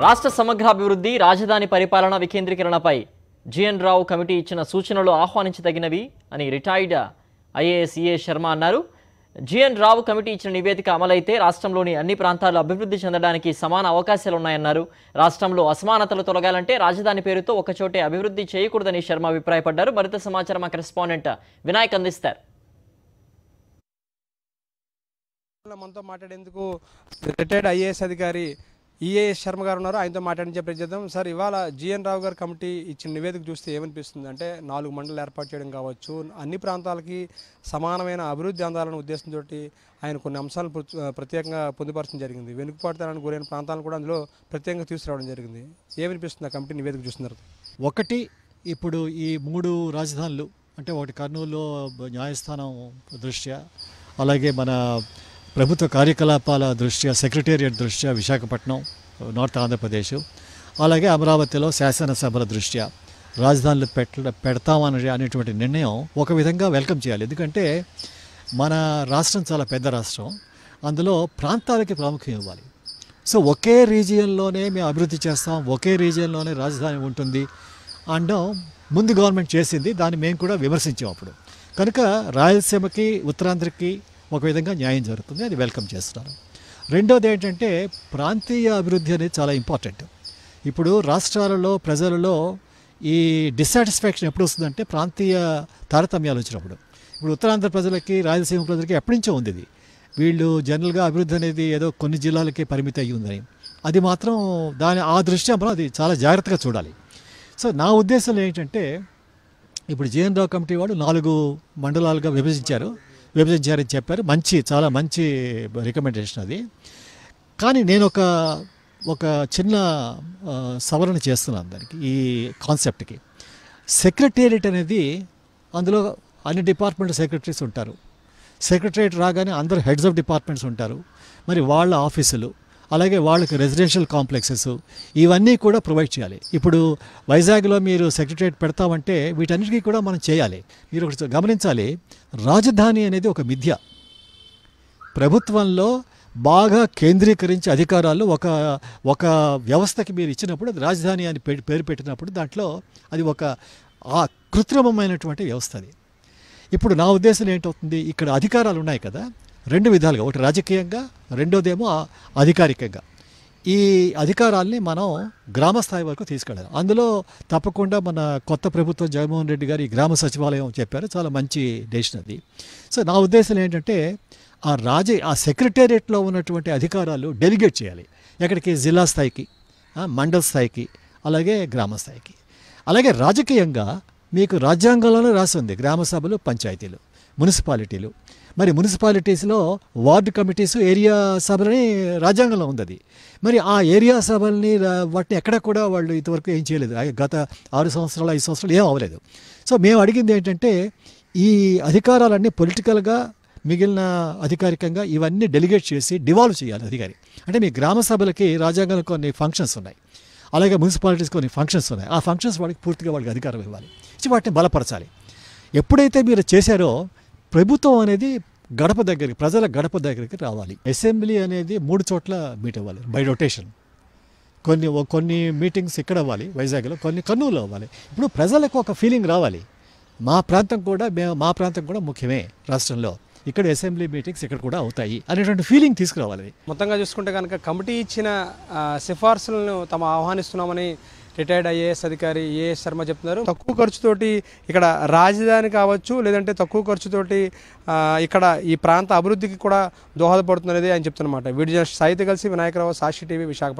రాష్ట్ర సమగ్రాభివృద్ధి రాజధాని పరిపాలన వికేంద్రీకరణపై జిఎన్ రావు కమిటీ ఇచ్చిన సూచనలు ఆహ్వానించదగినవి అని రిటైర్డ్ ఐఏఎస్ ఈఏ శర్మ అన్నారు. జిఎన్ రావు కమిటీ ఇచ్చిన నివేదిక అమలైతే రాష్ట్రంలోని అన్ని ప్రాంతాలు అభివృద్ధి చెందడానికి సమాన అవకాశాలు ఉన్నాయన్నారు. రాష్ట్రంలో అసమానతలు తొలగాలంటే రాజధాని పేరుతో ఒకచోటే అభివృద్ధి చేయకూడదని శర్మ అభిప్రాయపడ్డారు. మరింత సమాచారం మా కరెస్పాండెంట్ వినాయక్ అందిస్తారు. మనతో మాట్లాడేందుకు రిటైర్డ్ ఐఏఎస్ అధికారి ఈఏఎస్ శర్మ గారు ఉన్నారు. ఆయనతో మాట్లాడించే ప్రయత్నం. సార్, ఇవాళ జిఎన్ రావు గారు కమిటీ ఇచ్చిన నివేదిక చూస్తే ఏమనిపిస్తుంది అంటే 4 మండలాలు ఏర్పాటు చేయడం కావచ్చు, అన్ని ప్రాంతాలకి సమానమైన అభివృద్ధి అందాలనే ఉద్దేశంతో ఆయన కొన్ని అంశాలను ప్రత్యేకంగా పొందుపరచడం జరిగింది. వెనుకబాటుతనానికి గురైన ప్రాంతాలను కూడా అందులో ప్రత్యేకంగా తీసుకురావడం జరిగింది. ఏమనిపిస్తుంది ఆ కమిటీ నివేదిక చూస్తున్నారు? ఒకటి, ఇప్పుడు ఈ 3 రాజధానులు అంటే ఒకటి కర్నూలులో న్యాయస్థానం దృష్ట్యా, అలాగే మన ప్రభుత్వ కార్యకలాపాల దృష్ట్యా సెక్రటేరియట్ దృష్ట్యా విశాఖపట్నం నార్త్ ఆంధ్రప్రదేశ్, అలాగే అమరావతిలో శాసనసభల దృష్ట్యా రాజధానులు అనేటువంటి నిర్ణయం ఒక విధంగా వెల్కమ్ చేయాలి. ఎందుకంటే మన రాష్ట్రం చాలా పెద్ద రాష్ట్రం, అందులో ప్రాంతాలకి ప్రాముఖ్యం ఇవ్వాలి. సో ఒకే రీజియన్లోనే మేము అభివృద్ధి చేస్తాం, ఒకే రీజియన్లోనే రాజధాని ఉంటుంది అనడం ముందు గవర్నమెంట్ చేసింది. దాన్ని మేము కూడా విమర్శించాం అప్పుడు. కనుక రాయలసీమకి ఉత్తరాంధ్రకి ఒక విధంగా న్యాయం జరుగుతుంది, అది వెల్కమ్ చేస్తున్నారు. రెండోది ఏంటంటే ప్రాంతీయ అభివృద్ధి అనేది చాలా ఇంపార్టెంట్. ఇప్పుడు రాష్ట్రాలలో ప్రజలలో ఈ డిస్సాటిస్ఫాక్షన్ ఎప్పుడు వస్తుందంటే ప్రాంతీయ తారతమ్యాలు వచ్చినప్పుడు. ఇప్పుడు ఉత్తరాంధ్ర ప్రజలకి రాయలసీమ ప్రజలకి ఎప్పటి నుంచో ఉంది ఇది. వీళ్ళు జనరల్గా అభివృద్ధి అనేది ఏదో కొన్ని జిల్లాలకే పరిమితి అయ్యి ఉందని, అది మాత్రం ఆ దృష్ట్యా మనం అది చాలా జాగ్రత్తగా చూడాలి. సో నా ఉద్దేశంలో ఏంటంటే ఇప్పుడు జిఎన్ రావు కమిటీ వాళ్ళు 4 మండలాలుగా విభజించారని చెప్పారు. చాలా మంచి రికమెండేషన్ అది. కానీ నేను ఒక చిన్న సవరణ చేస్తున్నాను దానికి, ఈ కాన్సెప్ట్కి. సెక్రటేరియట్ అనేది, అందులో అన్ని డిపార్ట్మెంట్ సెక్రటరీస్ ఉంటారు. సెక్రటరేట్ రాగానే అందరు హెడ్స్ ఆఫ్ డిపార్ట్మెంట్స్ ఉంటారు. మరి వాళ్ళ ఆఫీసులు, అలాగే వాళ్ళకి రెసిడెన్షియల్ కాంప్లెక్సెస్, ఇవన్నీ కూడా ప్రొవైడ్ చేయాలి. ఇప్పుడు వైజాగ్లో మీరు సెక్రటరేట్ పెడతామంటే వీటన్నిటికీ కూడా మనం చేయాలి. మీరు ఒకటి గమనించాలి, రాజధాని అనేది ఒక మిథ్య. ప్రభుత్వంలో బాగా కేంద్రీకరించి అధికారాలు ఒక వ్యవస్థకి మీరు ఇచ్చినప్పుడు, అది రాజధాని అని పేరు పెట్టినప్పుడు దాంట్లో అది ఒక కృత్రిమమైనటువంటి వ్యవస్థ అది. ఇప్పుడు నా ఉద్దేశం ఏంటవుతుంది, ఇక్కడ అధికారాలు ఉన్నాయి కదా 2 విధాలుగా, ఒకటి రాజకీయంగా, రెండోదేమో అధికారికంగా. ఈ అధికారాల్ని మనం గ్రామ స్థాయి వరకు తీసుకెళ్ళాలి. అందులో తప్పకుండా మన కొత్త ప్రభుత్వం జగన్మోహన్ రెడ్డి గారు ఈ గ్రామ సచివాలయం చెప్పారు, చాలా మంచి డెసిషన్ అది. సో నా ఉద్దేశం ఏంటంటే ఆ సెక్రటేరియట్లో ఉన్నటువంటి అధికారాలు డెలిగేట్ చేయాలి. ఎక్కడికి? జిల్లా స్థాయికి, మండల స్థాయికి, అలాగే గ్రామ స్థాయికి. అలాగే రాజకీయంగా మీకు రాజ్యాంగంలోనే రాసి ఉంది, గ్రామ సభలు, పంచాయతీలు, మున్సిపాలిటీలు. మరి మున్సిపాలిటీస్లో వార్డు కమిటీసు, ఏరియా సభలని రాజ్యాంగంలో ఉంది అది. మరి ఆ ఏరియా సభల్ని వాటిని ఎక్కడ కూడా వాళ్ళు ఇంతవరకు ఏం చేయలేదు. గత 6 సంవత్సరాలు 5 సంవత్సరాలు ఏం అవ్వలేదు. సో మేము అడిగింది ఏంటంటే ఈ అధికారాలన్నీ పొలిటికల్గా, మిగిలిన అధికారికంగా ఇవన్నీ డెలిగేట్ చేసి డివాల్వ్ చేయాలి అధికారి. అంటే మీ గ్రామ సభలకి రాజ్యాంగంలో కొన్ని ఫంక్షన్స్ ఉన్నాయి, అలాగే మున్సిపాలిటీస్ కొన్ని ఫంక్షన్స్ ఉన్నాయి. ఆ ఫంక్షన్స్ పూర్తిగా వాళ్ళకి అధికారం ఇవ్వాలి, వాటిని బలపరచాలి. ఎప్పుడైతే మీరు చేశారో ప్రభుత్వం అనేది ప్రజల గడప దగ్గరికి రావాలి. అసెంబ్లీ అనేది 3 చోట్ల మీట్ అవ్వాలి బై రొటేషన్. కొన్ని మీటింగ్స్ ఇక్కడ అవ్వాలి వైజాగ్లో, కొన్ని కర్నూలులో అవ్వాలి. ఇప్పుడు ప్రజలకు ఒక ఫీలింగ్ రావాలి, మా ప్రాంతం కూడా ముఖ్యమే రాష్ట్రంలో, ఇక్కడ అసెంబ్లీ మీటింగ్స్ ఇక్కడ కూడా అవుతాయి అనేటువంటి ఫీలింగ్ తీసుకురావాలి. మొత్తంగా చూసుకుంటే కనుక కమిటీ ఇచ్చిన సిఫార్సులను తాము ఆహ్వానిస్తున్నామని రిటైర్డ్ ఐఏఎస్ అధికారి ఏఎస్ శర్మ చెప్తున్నారు. తక్కువ ఖర్చుతోటి ఇక్కడ రాజధాని కావచ్చు, లేదంటే తక్కువ ఖర్చుతోటి ఇక్కడ ఈ ప్రాంత అభివృద్ధికి కూడా దోహదపడుతున్నది ఆయన చెప్తున్నమాట. వీడియో సాహిత్య కలిసి వినాయకరావు, సాక్షి టీవీ, విశాఖపట్నం.